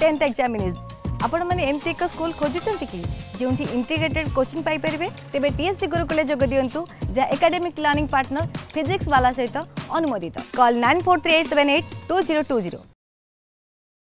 10th examinees आपण मैंने एमती एक स्कूल खोजुंट कि जो इंटीग्रेटेड कोचिंग पाइपर तेज टीएसडी गुरुकुल जोग दिंतु जहाँ एकेडमिक लर्निंग पार्टनर फिजिक्स वाला सहित अनुमोदित कॉल 9438782020।